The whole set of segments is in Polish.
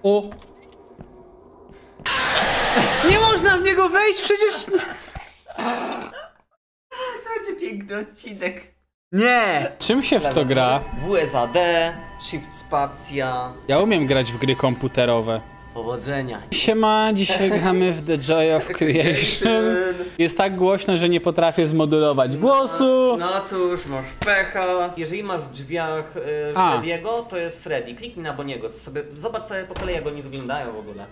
O! Nie można w niego wejść, przecież... To będzie piękny odcinek. Nie! Czym się w to gra? WSAD, Shift Spacja. Ja umiem grać w gry komputerowe. Powodzenia. Siema, dzisiaj gramy w The Joy of Creation. Jest tak głośno, że nie potrafię zmodulować głosu. No cóż, masz pecha. Jeżeli masz w drzwiach Freddy'ego, to jest Freddy. Kliknij na Boniego, to sobie zobacz sobie po kolei, jak oni wyglądają w ogóle.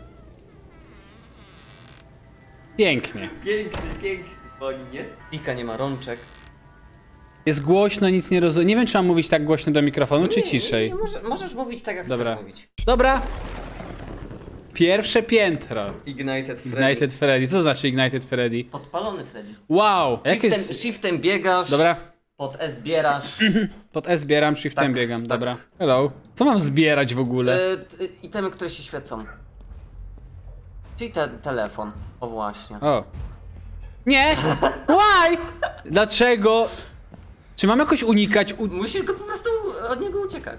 Pięknie. Piękny Boni, nie? Pika nie ma rączek. Jest głośno, nic nie rozumiem. Nie wiem, czy mam mówić tak głośno do mikrofonu, czy ciszej. Nie, możesz mówić tak, jak chcesz mówić. Dobra. Pierwsze piętro. Ignited Freddy. Co znaczy Ignited Freddy? Podpalony Freddy. Wow. Shiftem biegasz. Dobra. Pod S zbierasz. Pod S zbieram, shiftem tak, biegam. Tak. Dobra. Hello. Co mam zbierać w ogóle? Itemy, które się świecą. Czyli telefon. O właśnie. O. Nie! Why? Dlaczego? Czy mam jakoś unikać? Musisz go po prostu od niego uciekać.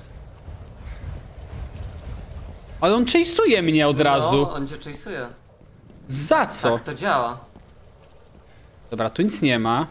Ale on chase'uje mnie od razu. No, on cię chase'uje. Za co? Tak to działa. Dobra, tu nic nie ma.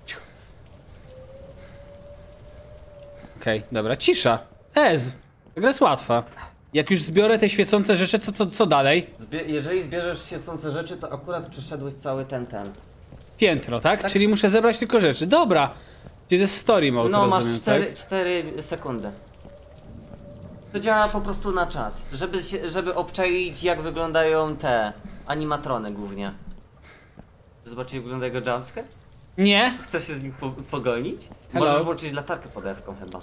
Okej, dobra, cisza. Ta gra jest łatwa. Jak już zbiorę te świecące rzeczy, co dalej? Jeżeli zbierzesz świecące rzeczy, to akurat przeszedłeś cały ten. Piętro, tak? Czyli muszę zebrać tylko rzeczy. Dobra. Czyli to jest story mode, no rozumiem, masz 4 tak? sekundy. To działa po prostu na czas, żeby obczaić, jak wyglądają te animatrony głównie. Zobaczyć, jak wygląda jego jumpscare? Nie. Chcesz się z nim pogonić? Hello. Możesz włączyć latarkę pod F-ką chyba.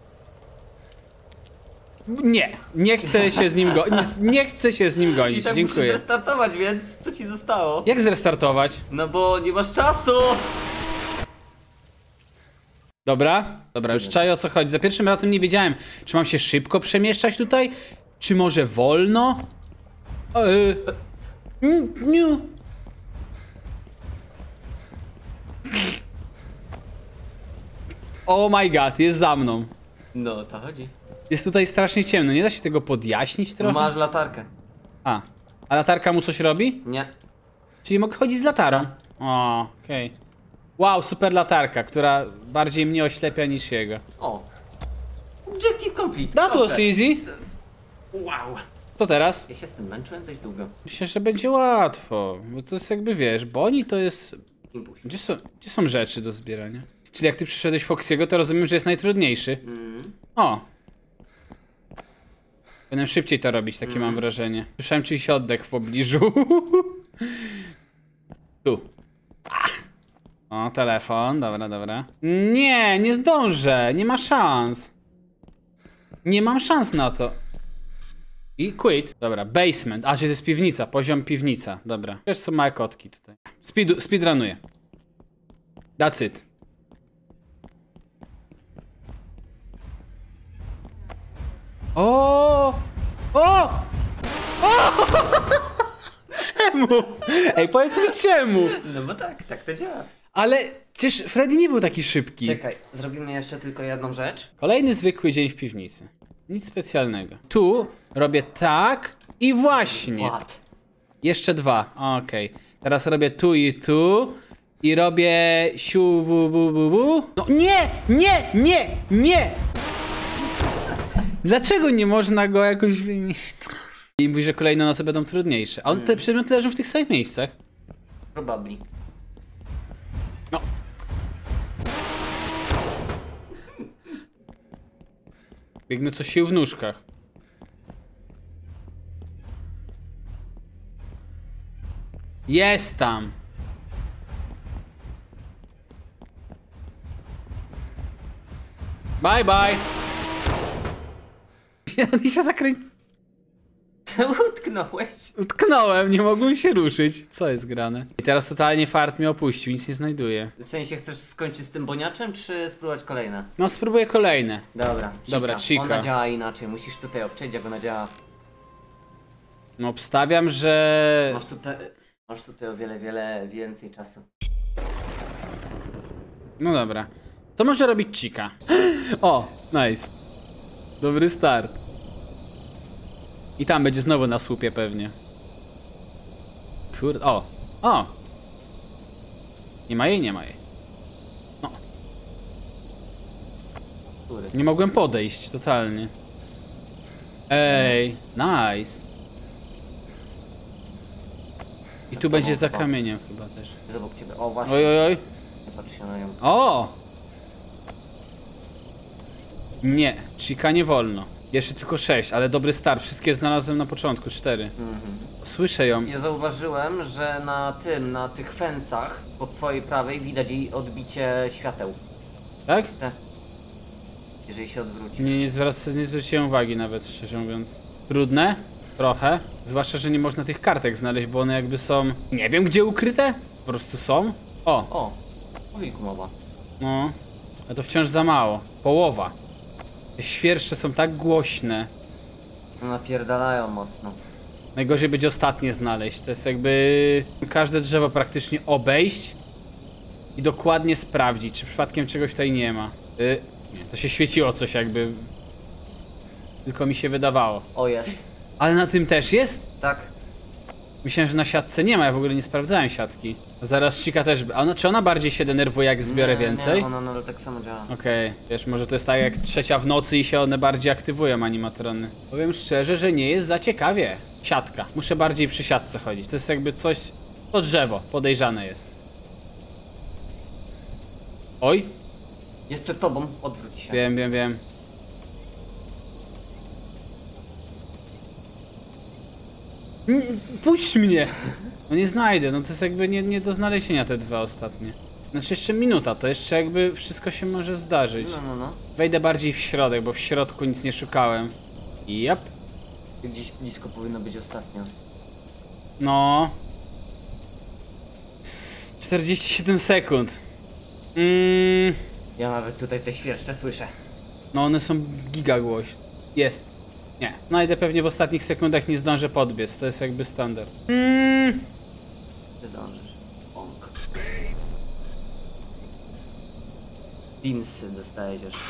Nie chcę się z nim nie chcę się z nim gonić, I tak dziękuję. musisz restartować, więc co ci zostało? Jak zrestartować? No bo nie masz czasu! Dobra, już czaję, o co chodzi. Za pierwszym razem nie wiedziałem, czy mam się szybko przemieszczać tutaj, czy może wolno? Nie. Oh my god, jest za mną. No o to chodzi. Jest tutaj strasznie ciemno, nie da się tego podjaśnić trochę? Masz latarkę. A latarka mu coś robi? Nie. Czyli mogę chodzić z latarą? O, okej. Wow, super latarka, która bardziej mnie oślepia niż jego. O. Objective complete. That was Proszę. easy. Wow. Co teraz? Ja się z tym męczyłem dość długo. Myślę, że będzie łatwo, bo to jest jakby, wiesz, Boni to jest... Impuls. Gdzie są rzeczy do zbierania? Czyli jak ty przyszedłeś Foxiego, to rozumiem, że jest najtrudniejszy. O! Będę szybciej to robić, takie mam wrażenie. Słyszałem czyjś oddech w pobliżu. Tu. O, telefon, dobra. Nie zdążę, nie ma szans. Nie mam szans na to. I quit. Dobra, basement. A, czyli to jest piwnica, poziom piwnica. Dobra. Wiesz co, małe kotki tutaj. Speedrunuję. That's it. O! Czemu? Ej, powiedz mi czemu? No bo tak to działa. Ale przecież Freddy nie był taki szybki. Czekaj, zrobimy jeszcze tylko jedną rzecz. Kolejny zwykły dzień w piwnicy. Nic specjalnego. Tu robię tak i właśnie. What? Jeszcze dwa. Okej. Teraz robię tu i tu. I robię siu bu bu bu bu. No nie! Dlaczego nie można go jakoś wymienić? I mówi, że kolejne noce będą trudniejsze. A te przedmioty leżą w tych samych miejscach. Probably. No. Biegnę coś się w nóżkach. Jest tam. Bye bye. Ja się Utknąłeś. Utknąłem, nie mogłem się ruszyć. Co jest grane? I teraz totalnie fart mnie opuścił, nic nie znajduję. W sensie chcesz skończyć z tym boniaczem, czy spróbować kolejne? No spróbuję kolejne. Dobra, Chica. Ona działa inaczej, musisz tutaj obczaić, jak ona działa. No obstawiam, że... Masz tutaj o wiele więcej czasu. No dobra. Co może robić Chica? O, nice. Dobry start. I tam będzie znowu na słupie pewnie. Kurde, o! O! Nie ma jej, nie ma jej. No. Który? Nie mogłem podejść, totalnie. Ej, nice. I tu będzie za kamieniem chyba też. Jest obok ciebie. O, właśnie. Oj, oj, oj. Nie patrz się na nią. O! Nie, Chica nie wolno. Jeszcze tylko 6, ale dobry start. Wszystkie znalazłem na początku, 4. Słyszę ją. Ja zauważyłem, że na tych fensach po twojej prawej widać jej odbicie świateł. Tak? Te. Jeżeli się odwróci. Nie zwróciłem uwagi nawet, szczerze mówiąc. Trudne? Trochę. Zwłaszcza, że nie można tych kartek znaleźć, bo one jakby są... Nie wiem gdzie ukryte? Po prostu są. O! O wilku mowa. No. A to wciąż za mało. Połowa. Te świerszcze są tak głośne. No napierdalają mocno. Najgorzej będzie ostatnie znaleźć. To jest jakby... Każde drzewo praktycznie obejść i dokładnie sprawdzić, czy przypadkiem czegoś tutaj nie ma. Nie, to się świeciło coś jakby... Tylko mi się wydawało. O, jest. Ale na tym też jest? Tak. Myślałem, że na siatce nie ma, ja w ogóle nie sprawdzałem siatki. Zaraz Chica też... Czy ona bardziej się denerwuje, jak zbiorę więcej? Nie, ona nadal tak samo działa. Okej, wiesz, może to jest tak jak 3 w nocy i się one bardziej aktywują, animatrony. Powiem szczerze, że nie jest za ciekawie. Siatka. Muszę bardziej przy siatce chodzić. To jest jakby coś... To drzewo, podejrzane jest. Oj, Jest przed tobą, odwróć się. wiem, wiem, wiem. Puść mnie! No nie znajdę, no to jest jakby nie do znalezienia te 2 ostatnie. Znaczy jeszcze minuta, to jeszcze jakby wszystko się może zdarzyć. No. Wejdę bardziej w środek, bo w środku nic nie szukałem. Jap. Gdzieś blisko powinno być ostatnio. No. 47 sekund. Ja nawet tutaj te świerszcze słyszę. No one są giga głośne. Jest. Nie. Znajdę pewnie w ostatnich sekundach, nie zdążę podbiec. To jest jakby standard. Ty zdążysz. Bąk. Pinsy dostajesz jeszcze.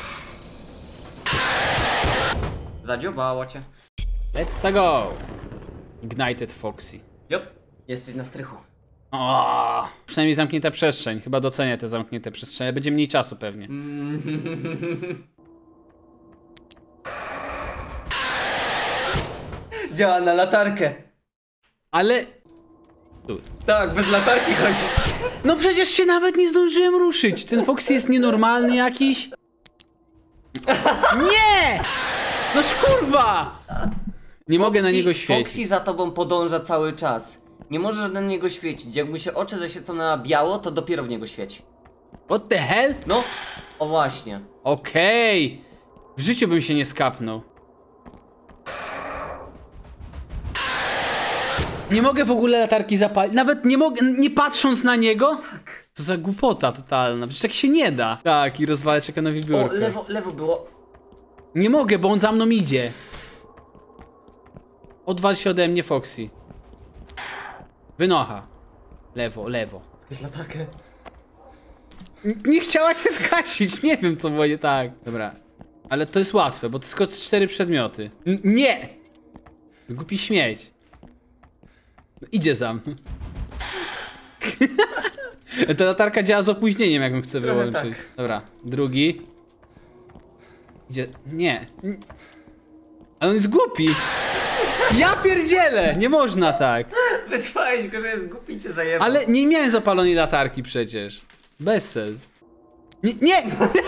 Zadziobało cię. Let's go! Ignited Foxy. Jop. Jesteś na strychu. O, przynajmniej zamknięta przestrzeń. Chyba docenię te zamknięte przestrzenie. Będzie mniej czasu pewnie. Działa na latarkę. Ale... Tu. Tak, bez latarki chodzić. No przecież się nawet nie zdążyłem ruszyć. Ten Foxy jest nienormalny jakiś. Nie! No kurwa! Nie mogę na niego świecić. Foxy za tobą podąża cały czas. Nie możesz na niego świecić. Jak mu się oczy zaświecą na biało, to dopiero w niego świeci. What the hell? No, o właśnie. Okej. W życiu bym się nie skapnął. Nie mogę w ogóle latarki zapalić. Nawet nie mogę, nie patrząc na niego? Tak. To za głupota totalna. Przecież tak się nie da. Tak, i rozwalę czeka na O, wiewiórkę. lewo było. Nie mogę, bo on za mną idzie. Odwal się ode mnie, Foxy. Wynocha. Lewo, lewo. Zgaś latarkę. Nie chciała się zgasić, nie wiem co było nie tak. Dobra, ale to jest łatwe, bo to tylko 4 przedmioty. Nie! Głupi śmieć. No, idzie za mną. Ta latarka działa z opóźnieniem, jak chcę Trochę wyłączyć. tak. Dobra, drugi. Idzie. Nie. Ale on jest głupi. Ja pierdzielę! Nie można tak. Wysłałeś go, że jest głupi, cię zajebał. Ale nie miałem zapalonej latarki przecież. Bez sens. Nie! Nie!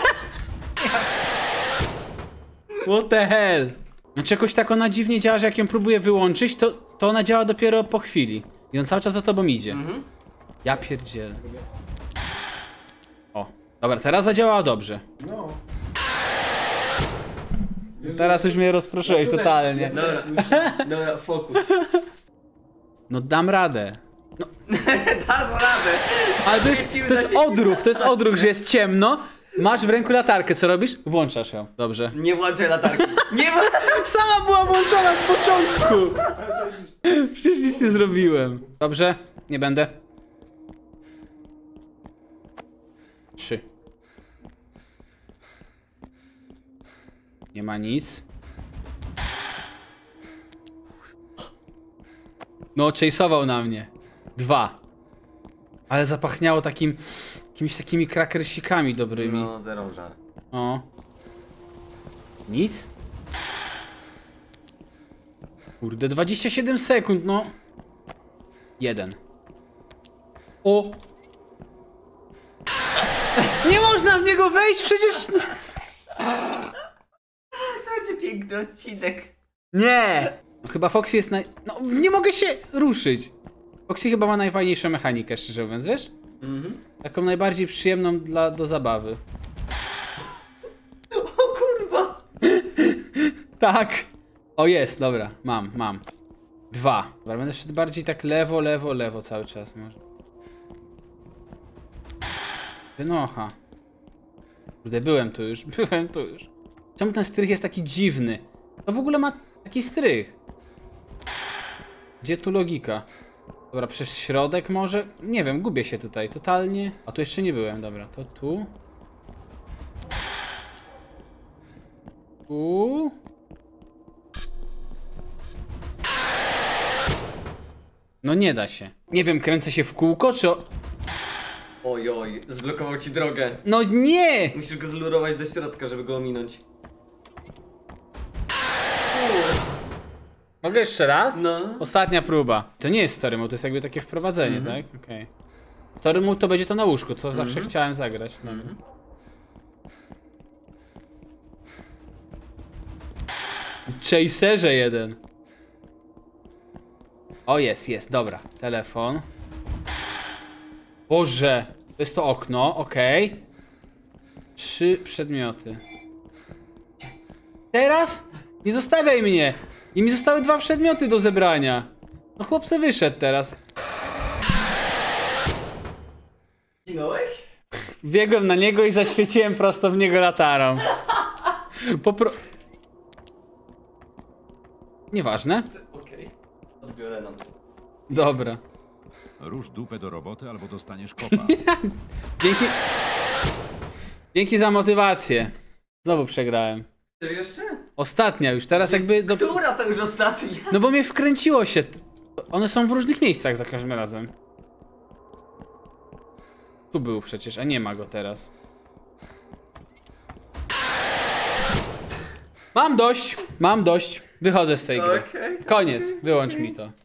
What the hell? Znaczy jakoś tak ona dziwnie działa, że jak ją próbuję wyłączyć, to ona działa dopiero po chwili. I on cały czas za tobą idzie. Ja pierdzielę. O, dobra, teraz zadziałała dobrze. No. Teraz już mnie rozproszyłeś totalnie. Dobra, fokus. No dam radę. Dasz radę. Ale to jest odruch, że jest ciemno. Masz w ręku latarkę, co robisz? Włączasz ją. Dobrze. Nie włączaj latarki. Nie Sama była włączona w początku! Przecież nic nie zrobiłem. Dobrze, nie będę. 3. Nie ma nic. No, chase'ował na mnie. 2. Ale zapachniało takim... Jakimiś takimi krakersikami dobrymi. No, zero żar. O. Nic? Kurde, 27 sekund, no. 1. O! Nie można w niego wejść, przecież... To będzie piękny odcinek. Nie! No, chyba Foxy jest No, nie mogę się ruszyć. Foxy chyba ma najfajniejszą mechanikę, szczerze mówiąc, wiesz? Taką najbardziej przyjemną do zabawy. O kurwa! Tak! O, jest, dobra, mam. 2. Dobra, będę szedł bardziej tak lewo cały czas może. Wynocha. Kurde, byłem tu już. Czemu ten strych jest taki dziwny? To w ogóle ma taki strych. Gdzie tu logika? Dobra, przez środek może? Nie wiem, gubię się tutaj totalnie. A tu jeszcze nie byłem, dobra, to tu. Tu. No nie da się. Nie wiem, kręcę się w kółko, czy... Oj, zblokował ci drogę. No nie! Musisz go zlurować do środka, żeby go ominąć. Mogę jeszcze raz? No. Ostatnia próba. To nie jest story mode, to jest jakby takie wprowadzenie, tak? Okej. Story mode to będzie to na łóżku, co zawsze chciałem zagrać. No. Chaserze 1. O, jest, dobra. Telefon. Boże. To jest to okno, okej. 3 przedmioty. Teraz? Nie zostawiaj mnie! I mi zostały 2 przedmioty do zebrania. No chłopcy wyszedł teraz. Zginąłeś? Biegłem na niego i zaświeciłem prosto w niego latarą. Nieważne. Okej. Odbiorę nam. Dobra. Rusz dupę do roboty albo dostaniesz kopa. Dzięki za motywację. Znowu przegrałem. Ty jeszcze? Ostatnia już, teraz jakby... Która to już ostatnia? No bo mnie wkręciło się. One są w różnych miejscach za każdym razem. Tu był przecież, a nie ma go teraz. Mam dość. Wychodzę z tej gry. Okej. Koniec, wyłącz mi to.